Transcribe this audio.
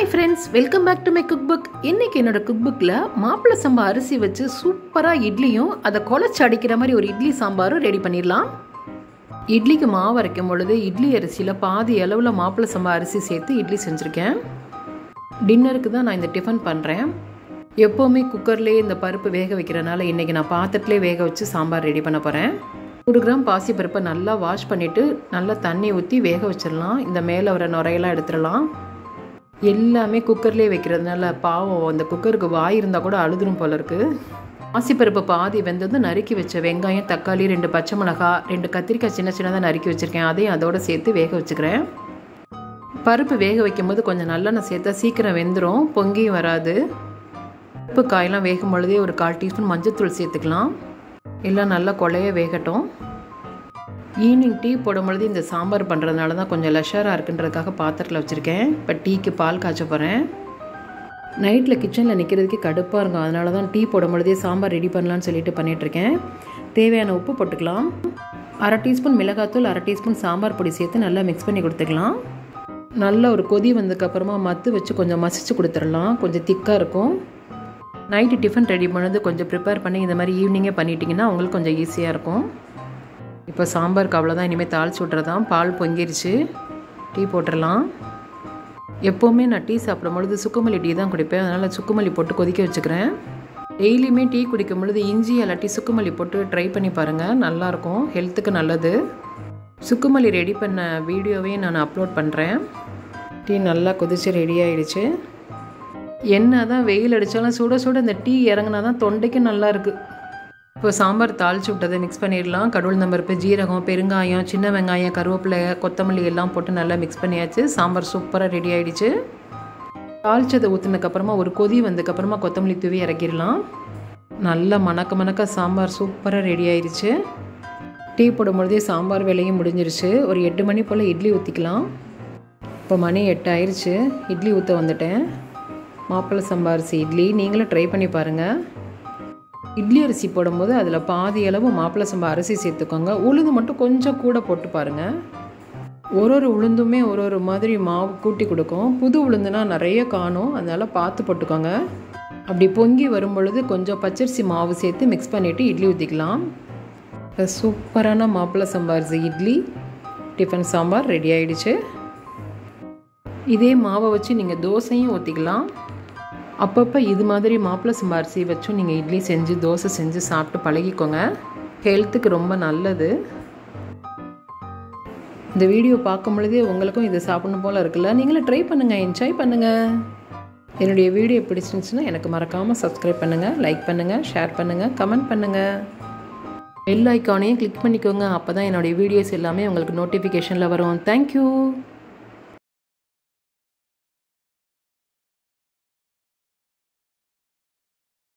Hi friends, welcome back to my cook book. இன்றைக்கி என்னோடய cook புக்கில் மாப்பிள்ளை சம்பா அரிசி வச்சு சூப்பராக இட்லியும் அதை குழச்சி அடிக்கிற மாதிரி ஒரு இட்லி சாம்பாரும் ரெடி பண்ணிடலாம். இட்லிக்கு மாவு அரைக்கும் பொழுது இட்லி அரிசியில் பாதி அளவில் மாப்பிள்ளை சம்பா அரிசி சேர்த்து இட்லி செஞ்சுருக்கேன். டின்னருக்கு தான் நான் இந்த டிஃபன் பண்ணுறேன். எப்போவுமே குக்கர்லேயே இந்த பருப்பு வேக வைக்கிறனால இன்றைக்கி நான் பாத்திரத்துலேயே வேக வச்சு சாம்பார் ரெடி பண்ண போகிறேன். 100 கிராம் பாசி பருப்பை நல்லா வாஷ் பண்ணிவிட்டு நல்லா தண்ணி ஊற்றி வேக வச்சிடலாம். இந்த மேலே வர நுரையெல்லாம் எடுத்துடலாம். எல்லாமே குக்கர்லேயே வைக்கிறதுனால பாவம் அந்த குக்கருக்கு வாய் இருந்தால் கூட அழுதுரும் போல இருக்குது. பாசிப்பருப்பு பாதி வெந்தது நறுக்கி வச்ச வெங்காயம், தக்காளி, 2 பச்சை மிளகாய், 2 கத்திரிக்காய் சின்ன சின்னதாக நறுக்கி வச்சுருக்கேன். அதையும் அதோடு சேர்த்து வேக வச்சுக்கிறேன். பருப்பு வேக வைக்கும்போது கொஞ்சம் நல்லெண்ணெய் சேர்த்தா சீக்கிரம் வெந்துடும், பொங்கியும் வராது. பருப்பு காயெல்லாம் வேகும் பொழுதே ஒரு 1/4 டீஸ்பூன் மஞ்சள்தூள் சேர்த்துக்கலாம். எல்லாம் நல்லா கொலைய வேகட்டும். ஈவினிங் டீ போடும்பொழுது இந்த சாம்பார் பண்ணுறதுனால தான் கொஞ்சம் லஷராக இருக்குன்றதுக்காக பாத்திரத்தில் வச்சுருக்கேன். இப்போ டீக்கு பால் காய்ச்ச போகிறேன். நைட்டில் கிச்சனில் நிற்கிறதுக்கு கடுப்பாக இருக்கும், அதனால தான் டீ போடும்பொழுதே சாம்பார் ரெடி பண்ணலான்னு சொல்லிட்டு பண்ணிகிட்ருக்கேன். தேவையான உப்பு போட்டுக்கலாம். 1/2 டீஸ்பூன் மிளகாத்தூள், 1/2 டீஸ்பூன் சாம்பார் பொடி சேர்த்து நல்லா மிக்ஸ் பண்ணி கொடுத்துக்கலாம். நல்லா ஒரு கொதி வந்ததுக்கப்புறமா மத்து வச்சு கொஞ்சம் மசிச்சு கொடுத்துடலாம். கொஞ்சம் திக்காக இருக்கும். நைட்டு டிஃபன் ரெடி பண்ணது கொஞ்சம் ப்ரிப்பேர் பண்ணி இந்த மாதிரி ஈவினிங்கே பண்ணிட்டீங்கன்னா உங்களுக்கு கொஞ்சம் ஈஸியாக இருக்கும். இப்போ சாம்பாருக்கு அவ்வளோதான், இனிமேல் தாளிச்சு விட்றதான். பால் பொங்கிருச்சு, டீ போட்டுடலாம். எப்போவுமே நான் டீ சாப்பிடும் பொழுது சுக்குமல்லி டீ தான் குடிப்பேன், அதனால் சுக்குமல்லி போட்டு கொதிக்க வச்சுக்கிறேன். டெய்லியுமே டீ குடிக்கும் பொழுது இஞ்சி இல்லாட்டி சுக்குமல்லி போட்டு ட்ரை பண்ணி பாருங்கள், நல்லாயிருக்கும், ஹெல்த்துக்கு நல்லது. சுக்குமல்லி ரெடி பண்ண வீடியோவையும் நான் அப்லோட் பண்ணுறேன். டீ நல்லா கொதிச்சு ரெடி ஆகிடுச்சு. என்ன தான் வெயில் அடித்தாலும் சுட சுட இந்த டீ இறங்கினா தான் தொண்டைக்கும் நல்லா இருக்குது. இப்போ சாம்பார் தாளித்து விட்டதை மிக்ஸ் பண்ணிடலாம். கடவுள்நம்பருப்பு, ஜீரகம், பெருங்காயம், சின்ன வெங்காயம், கருவேப்பிலை, கொத்தமல்லி எல்லாம் போட்டு நல்லா மிக்ஸ் பண்ணியாச்சு. சாம்பார் சூப்பராக ரெடி ஆகிடுச்சு. தாளிச்சதை ஊற்றினதுக்கப்புறமா ஒரு கொதி வந்ததுக்கப்புறமா கொத்தமல்லி தூவி இறக்கிடலாம். நல்லா மணக்க சாம்பார் சூப்பராக ரெடி ஆயிடுச்சு. டீ போடும்பொழுதே சாம்பார் வேலையும் முடிஞ்சிருச்சு. ஒரு 8 மணி போல் இட்லி ஊற்றிக்கலாம். இப்போ மணி 8 ஆயிடுச்சு. இட்லி ஊற்ற வந்துட்டேன். மாப்பிள்ளை சம்பா அரிசி இட்லி நீங்களும் ட்ரை பண்ணி பாருங்கள். இட்லி அரிசி போடும்போது அதில் பாதி அளவு மாப்பிள்ளை சம்பா அரிசி சேர்த்துக்கோங்க. உளுந்து மட்டும் கொஞ்சம் கூட போட்டு பாருங்கள். ஒரு உளுந்துமே ஒரு மாதிரி மாவு கூட்டி கொடுக்கும். புது உளுந்துனா நிறைய காணும், அதனால் பார்த்து போட்டுக்கோங்க. அப்படி பொங்கி வரும் பொழுது கொஞ்சம் பச்சரிசி மாவு சேர்த்து மிக்ஸ் பண்ணிவிட்டு இட்லி ஊற்றிக்கலாம். இப்போ சூப்பரான மாப்பிள்ளை சம்பா அரிசி இட்லி டிஃபன் சாம்பார் ரெடி ஆகிடுச்சு. இதே மாவை வச்சு நீங்கள் தோசையும் ஊற்றிக்கலாம். அப்பப்போ இது மாதிரி மாப்பிள்ளை சம்பா அரிசி வச்சும் நீங்கள் இட்லி செஞ்சு தோசை செஞ்சு சாப்பிட்டு பழகிக்கோங்க, ஹெல்த்துக்கு ரொம்ப நல்லது. இந்த வீடியோ பார்க்கும் பொழுதே உங்களுக்கும் இது சாப்பிடணும் போல் இருக்குல்ல, நீங்களும் ட்ரை பண்ணுங்கள், என்ஜாய் பண்ணுங்கள். என்னுடைய வீடியோ பிடிச்சிருந்துச்சுன்னா எனக்கு மறக்காமல் சப்ஸ்கிரைப் பண்ணுங்கள், லைக் பண்ணுங்கள், ஷேர் பண்ணுங்கள், கமெண்ட் பண்ணுங்கள். பெல் ஐக்கானையும் கிளிக் பண்ணிக்கோங்க, அப்போ தான் என்னுடைய வீடியோஸ் எல்லாமே உங்களுக்கு நோட்டிஃபிகேஷனில் வரும். தேங்க்யூ.